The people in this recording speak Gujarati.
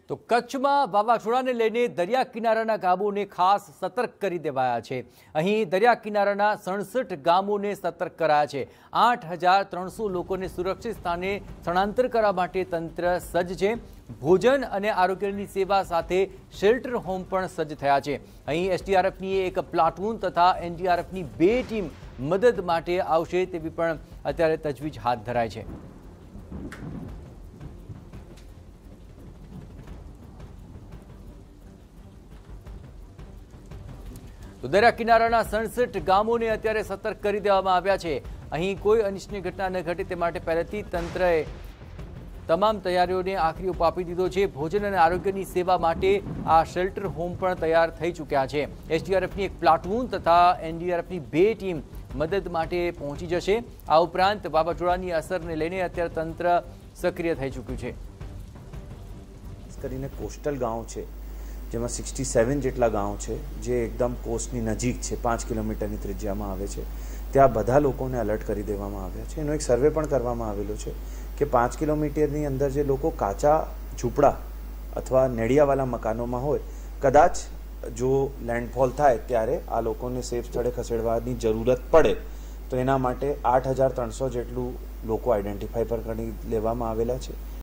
તો કચ્છમાં વાવાઝોડાને લઈને દરિયા કિનારાના ગામોને ખાસ સતર્ક કરી દેવાયા છે। અહીં દરિયા કિનારાના 67 ગામોને સતર્ક કરાયા છે। 8,300 લોકોને સુરક્ષિત સ્થાને સ્થળાંતર કરવા માટે તંત્ર સજ્જ છે। ભોજન અને આરોગ્યની સેવા સાથે શેલ્ટર હોમ પણ સજ્જ થયા છે। અહીં એસડીઆરએફની એક પ્લાટૂન તથા એનડીઆરએફની 2 ટીમ મદદ માટે આવશે તેવી પણ અત્યારે તજવીજ હાથ ધરાઈ છે। તો દરિયા કિનારાના 67 ગામોને અત્યારે સતર્ક કરી દેવામાં આવ્યા છે। અહીં કોઈ અનિચ્છનીય ઘટના ન ઘટે તે માટે પહેલેથી તંત્રએ તમામ તૈયારીઓને આખરી ઓપ આપી દીધો છે। ભોજન અને આરોગ્યની સેવા માટે આ શેલ્ટર હોમ પણ તૈયાર થઈ ચૂક્યા છે। એસડીઆરએફની એક પ્લાટૂન તથા એનડીઆરએફની 2 ટીમ મદદ માટે પહોંચી જશે। આ ઉપરાંત વાવાઝોડાની અસરને લઈને અત્યારે તંત્ર સક્રિય થઈ ચૂક્યું છે। ખાસ કરીને કોસ્ટલ ગામ છે જેમાં 67 જેટલા ગામ છે જે એકદમ કોસ્ટની નજીક છે, 5 કિલોમીટરની ત્રિજ્યામાં આવે છે। ત્યાં બધા લોકોને એલર્ટ કરી દેવામાં આવ્યા છે। એનો એક સર્વે પણ કરવામાં આવેલો છે કે 5 કિલોમીટરની અંદર જે લોકો કાચા ઝૂંપડા અથવા નેડિયાવાળા મકાનોમાં હોય, કદાચ જો લેન્ડફોલ થાય ત્યારે આ લોકોને સેફ સ્થળે ખસેડવાની જરૂરત પડે તો એના માટે 8,300 જેટલું લોકો આઈડેન્ટિફાઈ પર કરી લેવામાં આવેલા છે।